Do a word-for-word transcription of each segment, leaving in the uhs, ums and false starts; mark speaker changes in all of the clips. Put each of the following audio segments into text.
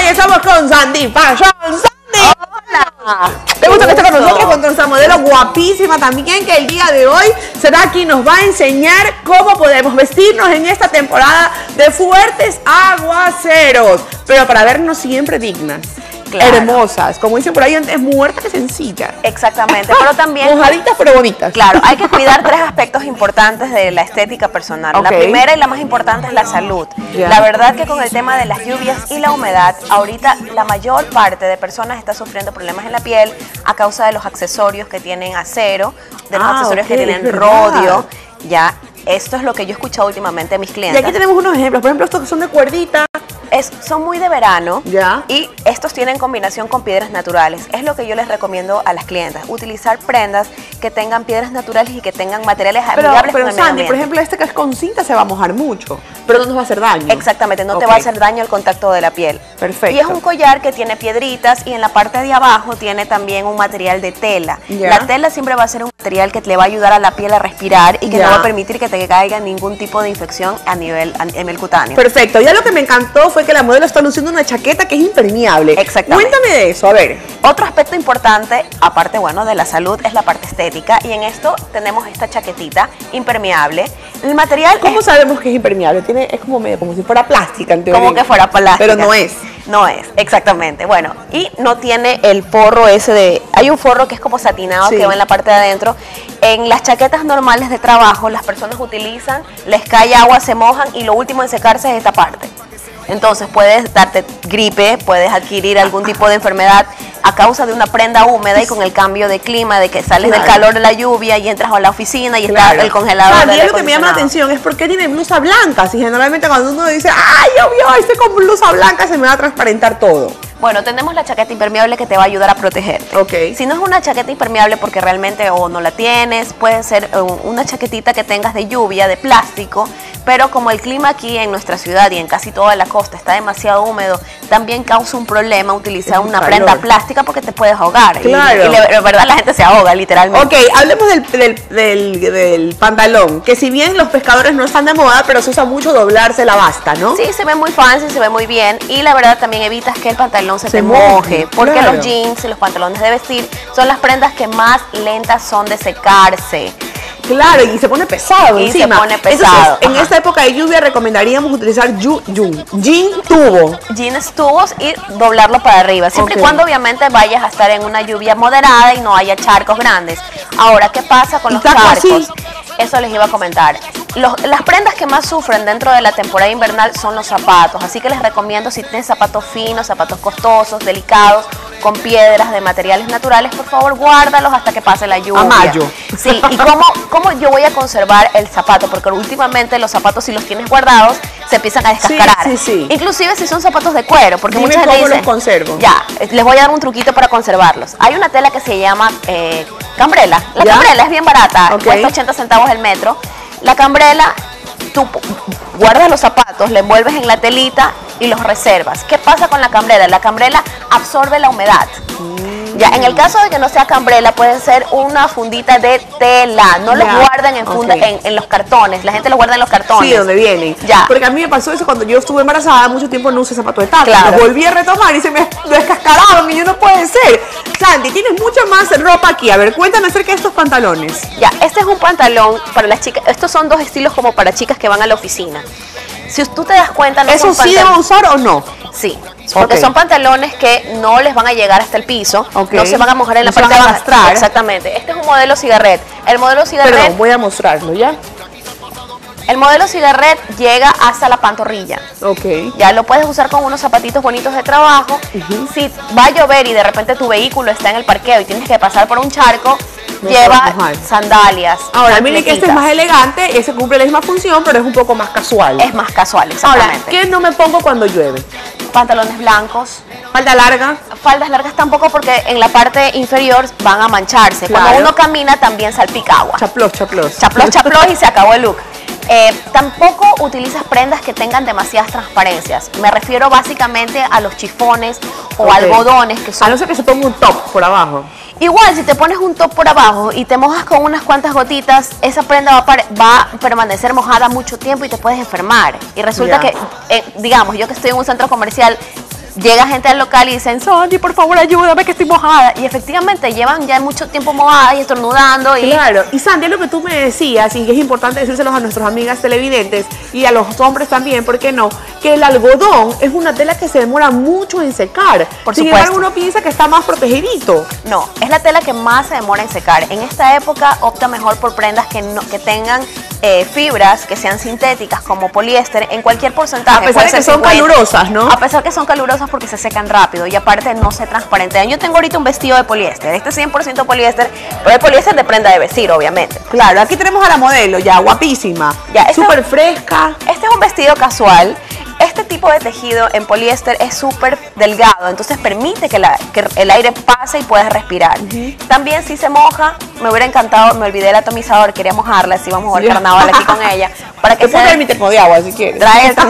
Speaker 1: y estamos con Sandy Fashion. ¡Sandy!
Speaker 2: Hola.
Speaker 1: ¿Te gusta que esté con nosotros? Con nuestra modelo guapísima también, que el día de hoy será quien nos va a enseñar cómo podemos vestirnos en esta temporada de fuertes aguaceros, pero para vernos siempre dignas. Claro. Hermosas, como dicen por ahí antes, muertas que sencillas.
Speaker 2: Exactamente, pero también
Speaker 1: mojaditas pero bonitas.
Speaker 2: Claro, hay que cuidar tres aspectos importantes de la estética personal. Okay. La primera y la más importante es la salud. Yeah. La verdad que con el tema de las lluvias y la humedad, ahorita la mayor parte de personas está sufriendo problemas en la piel a causa de los accesorios que tienen acero, de los ah, accesorios okay, que tienen rodio, ya. Esto es lo que yo he escuchado últimamente de mis clientes.
Speaker 1: Y aquí tenemos unos ejemplos, por ejemplo, estos que son de cuerdita.
Speaker 2: Es, son muy de verano,
Speaker 1: ¿ya?
Speaker 2: Y estos tienen combinación con piedras naturales. Es lo que yo les recomiendo a las clientas, utilizar prendas que tengan piedras naturales y que tengan materiales
Speaker 1: pero,
Speaker 2: amigables
Speaker 1: pero
Speaker 2: con el
Speaker 1: Sandy,
Speaker 2: medio ambiente.
Speaker 1: Por ejemplo, este que es con cinta se va a mojar mucho, pero no nos va a hacer daño.
Speaker 2: Exactamente, no
Speaker 1: okay.
Speaker 2: te va a hacer daño el contacto de la piel.
Speaker 1: Perfecto.
Speaker 2: Y es un collar que tiene piedritas y en la parte de abajo tiene también un material de tela.
Speaker 1: ¿Ya?
Speaker 2: La tela siempre va a ser un material que le va a ayudar a la piel a respirar y que
Speaker 1: ¿Ya?
Speaker 2: no va a permitir que te caiga ningún tipo de infección a nivel, a nivel cutáneo.
Speaker 1: Perfecto. Ya lo que me encantó fue que la modelo está luciendo una chaqueta que es impermeable.
Speaker 2: Exactamente.
Speaker 1: Cuéntame de eso, a ver.
Speaker 2: Otro aspecto importante, aparte, bueno, de la salud, es la parte estética. Y en esto tenemos esta chaquetita impermeable. El material...
Speaker 1: ¿Cómo
Speaker 2: es,
Speaker 1: sabemos que es impermeable? Tiene, es como, medio, como si fuera plástica, en teoría.
Speaker 2: Como que fuera plástica.
Speaker 1: Pero no es.
Speaker 2: No es, exactamente. Bueno, y no tiene el forro ese de... Hay un forro que es como satinado, sí, que va en la parte de adentro. En las chaquetas normales de trabajo, las personas utilizan, les cae agua, se mojan y lo último en secarse es esta parte. Entonces puedes darte gripe, puedes adquirir algún tipo de enfermedad a causa de una prenda húmeda y con el cambio de clima, de que sales claro. del calor de la lluvia y entras a la oficina y claro. está el congelador.
Speaker 1: Claro, y lo que me llama la atención es por qué tiene blusa blanca. Si generalmente cuando uno dice, ay, llovió, estoy con blusa blanca, se me va a transparentar todo.
Speaker 2: Bueno, tenemos la chaqueta impermeable que te va a ayudar a protegerte.
Speaker 1: Okay.
Speaker 2: Si no es una chaqueta impermeable porque realmente o no la tienes, puede ser una chaquetita que tengas de lluvia, de plástico, pero como el clima aquí en nuestra ciudad y en casi toda la costa está demasiado húmedo, también causa un problema utilizar una calor. prenda plástica porque te puedes ahogar.
Speaker 1: Claro.
Speaker 2: Y, y la verdad la gente se ahoga literalmente.
Speaker 1: Ok, hablemos del, del, del, del pantalón, que si bien los pescadores no están de moda, pero se usa mucho doblarse la basta, ¿no?
Speaker 2: Sí, se ve muy fancy, se ve muy bien y la verdad también evitas que el pantalón se, se te moje, moje porque claro. los jeans y los pantalones de vestir son las prendas que más lentas son de secarse.
Speaker 1: Claro, y se pone pesado
Speaker 2: y
Speaker 1: encima.
Speaker 2: se pone pesado.
Speaker 1: Entonces, en esta época de lluvia recomendaríamos utilizar yu, yu, jean tubo.
Speaker 2: Jeans tubos y doblarlo para arriba, siempre okay. y cuando obviamente vayas a estar en una lluvia moderada y no haya charcos grandes. Ahora, ¿qué pasa con los charcos? Así? Eso les iba a comentar. Los, las prendas que más sufren dentro de la temporada invernal son los zapatos, así que les recomiendo si tienen zapatos finos, zapatos costosos, delicados, con piedras de materiales naturales, por favor guárdalos hasta que pase la lluvia.
Speaker 1: A mayo.
Speaker 2: Sí, y cómo, cómo yo voy a conservar el zapato, porque últimamente los zapatos si los tienes guardados se empiezan a descascarar.
Speaker 1: Sí, sí, sí.
Speaker 2: Inclusive si son zapatos de cuero, porque
Speaker 1: Dime
Speaker 2: mucha gente
Speaker 1: cómo
Speaker 2: dice,
Speaker 1: los conservo.
Speaker 2: Ya, les voy a dar un truquito para conservarlos. Hay una tela que se llama eh, cambrela. La ¿Ya? cambrela es bien barata, okay. cuesta ochenta centavos el metro. La cambrela, tú guardas los zapatos, le envuelves en la telita y los reservas. ¿Qué pasa con la cambrela? La cambrela absorbe la humedad. Mm. Ya, en el caso de que no sea cambrela, puede ser una fundita de tela. No los guarden en, funda, okay. en, en los cartones. La gente los guarda en los cartones.
Speaker 1: Sí, donde vienen.
Speaker 2: Ya.
Speaker 1: Porque a mí me pasó eso cuando yo estuve embarazada, mucho tiempo no usé zapatos de tacos.
Speaker 2: Claro.
Speaker 1: Los volví a retomar y se me descascararon y yo no puede ser. Sandy, tienes mucha más ropa aquí. A ver, cuéntame acerca de estos pantalones.
Speaker 2: Ya, este es un pantalón para las chicas. Estos son dos estilos como para chicas que van a la oficina. Si tú te das cuenta, no
Speaker 1: ¿eso sí debo usar o no?
Speaker 2: Sí, porque okay. son pantalones que no les van a llegar hasta el piso,
Speaker 1: okay.
Speaker 2: no se van a mojar en
Speaker 1: no
Speaker 2: la parte
Speaker 1: de
Speaker 2: abajo. Exactamente. Este es un modelo cigarret. El modelo cigarret.
Speaker 1: Perdón, voy a mostrarlo ya.
Speaker 2: El modelo cigarret llega hasta la pantorrilla.
Speaker 1: Ok.
Speaker 2: Ya lo puedes usar con unos zapatitos bonitos de trabajo. Uh-huh. Si va a llover y de repente tu vehículo está en el parqueo y tienes que pasar por un charco, no lleva sandalias.
Speaker 1: Ahora, miren que este es más elegante, ese cumple la misma función, pero es un poco más casual.
Speaker 2: Es más casual, exactamente.
Speaker 1: Ahora, ¿qué no me pongo cuando llueve?
Speaker 2: Pantalones blancos.
Speaker 1: ¿Falda larga?
Speaker 2: Faldas largas tampoco, porque en la parte inferior van a mancharse.
Speaker 1: Claro.
Speaker 2: Cuando uno camina también salpica agua.
Speaker 1: Chaplos, chaplos.
Speaker 2: Chaplos, chaplos y se acabó el look. Eh, tampoco utilizas prendas que tengan demasiadas transparencias. Me refiero básicamente a los chifones o okay. algodones que son...
Speaker 1: A no ser que se ponga un top por abajo.
Speaker 2: Igual, si te pones un top por abajo y te mojas con unas cuantas gotitas, esa prenda va a, va a permanecer mojada mucho tiempo y te puedes enfermar. Y resulta yeah. que, eh, digamos, yo que estoy en un centro comercial, llega gente al local y dicen, Sandy, por favor, ayúdame que estoy mojada. Y efectivamente llevan ya mucho tiempo mojadas y estornudando. Y...
Speaker 1: Claro, y Sandy, lo que tú me decías, y que es importante decírselos a nuestras amigas televidentes y a los hombres también, ¿por qué no? Que el algodón es una tela que se demora mucho en secar.
Speaker 2: Por
Speaker 1: Sin
Speaker 2: supuesto.
Speaker 1: embargo, uno piensa que está más protegidito.
Speaker 2: No, es la tela que más se demora en secar. En esta época opta mejor por prendas que, no, que tengan eh, fibras, que sean sintéticas, como poliéster, en cualquier porcentaje.
Speaker 1: A pesar de que son calurosas, ¿no?
Speaker 2: A pesar que son calurosas porque se secan rápido y aparte no se transparentean. Yo tengo ahorita un vestido de poliéster, este es cien por ciento poliéster, pero es poliéster de prenda de vestir, obviamente.
Speaker 1: Claro, aquí tenemos a la modelo ya, guapísima,
Speaker 2: ya,
Speaker 1: súper fresca.
Speaker 2: Este es un vestido casual. Este tipo de tejido en poliéster es súper delgado, entonces permite que, la, que el aire pase y puedas respirar. Uh-huh. También si se moja, me hubiera encantado, me olvidé el atomizador, quería mojarla, si vamos a jugar carnaval aquí con ella. Para que
Speaker 1: te ponga el mi termo de agua si quieres.
Speaker 2: Trae el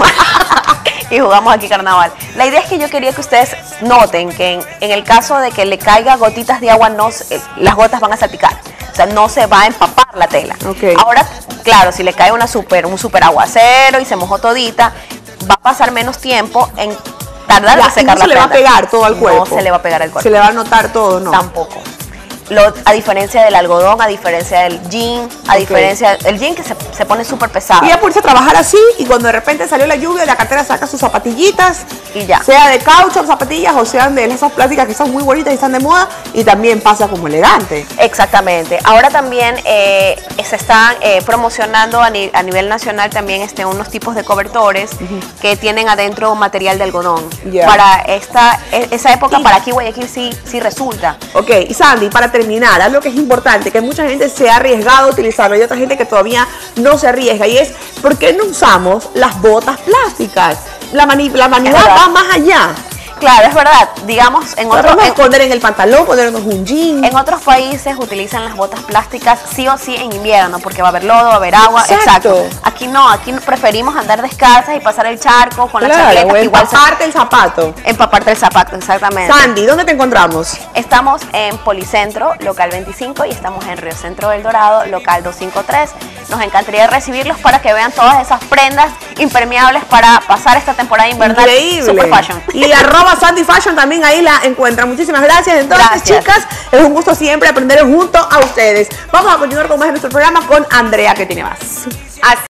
Speaker 2: y jugamos aquí carnaval. La idea es que yo quería que ustedes noten que en, en el caso de que le caiga gotitas de agua, no, las gotas van a salpicar. O sea, no se va a empapar la tela.
Speaker 1: Okay.
Speaker 2: Ahora, claro, si le cae una super, un super aguacero y se mojó todita, va a pasar menos tiempo en tardar en secar la prenda.
Speaker 1: No se le va a pegar todo al cuerpo.
Speaker 2: No se le va a pegar al cuerpo.
Speaker 1: Se le va a notar todo, ¿no?
Speaker 2: Tampoco. Lo, a diferencia del algodón, a diferencia del jean, a okay. diferencia del jean que se, se pone súper pesado.
Speaker 1: Y ya pudiste trabajar así y cuando de repente salió la lluvia, la cartera saca sus zapatillitas
Speaker 2: y ya.
Speaker 1: Sea de caucho, zapatillas o sean de esas plásticas que son muy bonitas y están de moda y también pasa como elegante.
Speaker 2: Exactamente. Ahora también eh, se están eh, promocionando a, ni, a nivel nacional también este, unos tipos de cobertores uh-huh. que tienen adentro material de algodón. Yeah. Para esta, esa época, y, para aquí Guayaquil sí, sí resulta.
Speaker 1: Ok, y Sandy, para terminar, algo que es importante, que mucha gente se ha arriesgado a utilizarlo y otra gente que todavía no se arriesga, y es ¿por qué no usamos las botas plásticas? La, mani la maniobra va más allá.
Speaker 2: Claro, es verdad. Digamos, en otros...
Speaker 1: Vamos a esconder en el pantalón, ponernos un jean.
Speaker 2: En otros países utilizan las botas plásticas sí o sí en invierno, porque va a haber lodo, va a haber agua. Exacto. Exacto. Aquí no, aquí preferimos andar descalzas y pasar el charco con
Speaker 1: claro,
Speaker 2: las chaquetas.
Speaker 1: O
Speaker 2: igual
Speaker 1: empaparte se... el zapato.
Speaker 2: Empaparte el zapato, exactamente.
Speaker 1: Sandy, ¿dónde te encontramos?
Speaker 2: Estamos en Policentro, local veinticinco, y estamos en Río Centro del Dorado, local doscientos cincuenta y tres. Nos encantaría recibirlos para que vean todas esas prendas impermeables para pasar esta temporada invernal.
Speaker 1: Increíble.
Speaker 2: Super fashion.
Speaker 1: Y arroba Sandy Fashion también ahí la encuentran. Muchísimas gracias. Entonces, gracias. Chicas, es un gusto siempre aprender junto a ustedes. Vamos a continuar con más de nuestro programa con Andrea, que tiene más. Así